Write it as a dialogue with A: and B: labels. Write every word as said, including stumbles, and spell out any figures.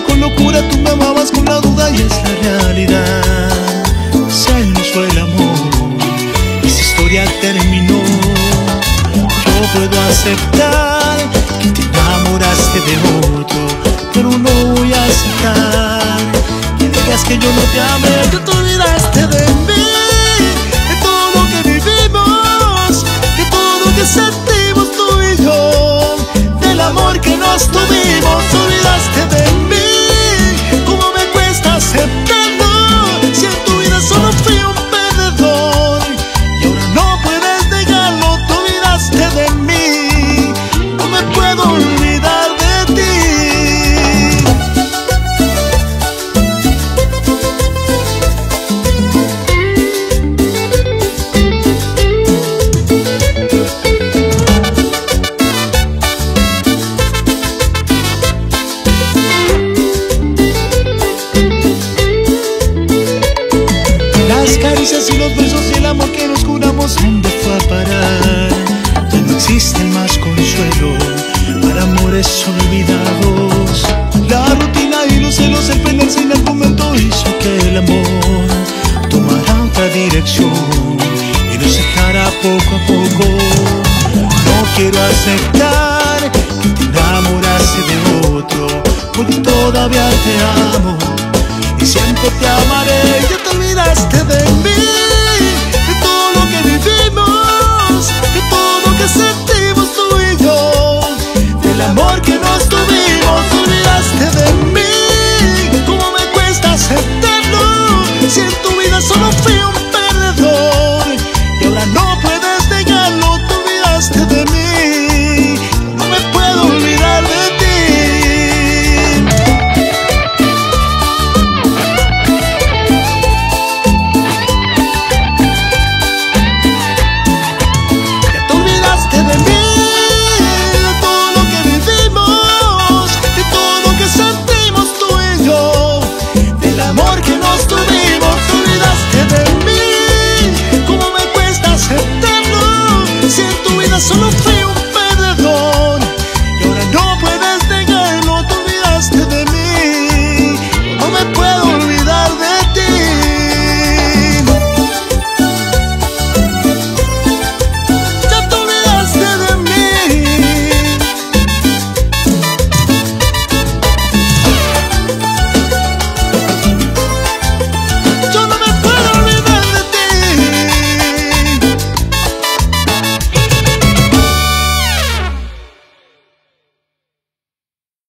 A: con locura, tú me amabas con la duda y es la realidad. Se nos fue el amor, esa historia terminó. Yo puedo aceptar que te enamoraste de otro, pero no voy a aceptar que digas que yo no te amé, que te olvidaste de mí, de todo lo que vivimos, de todo lo que sentimos tú y yo, del amor que nos tuvimos. Te olvidaste de mí, cómo me cuesta aceptarlo, si en tu vida solo fui un perdedor y ahora no puedes negarlo. Te olvidaste de mí, no me puedo olvidar de ti. Las caricias y los besos y el amor que nos juramos, ¿dónde fue a parar? Ya no existen más consuelo para amores olvidados. La rutina y los celos, el pelearse en el momento hizo que el amor tomara otra dirección y nos dejara poco a poco. No quiero aceptar que te enamoraste de otro, porque todavía te amo y siempre te amaré. Ya te olvidaste de mí,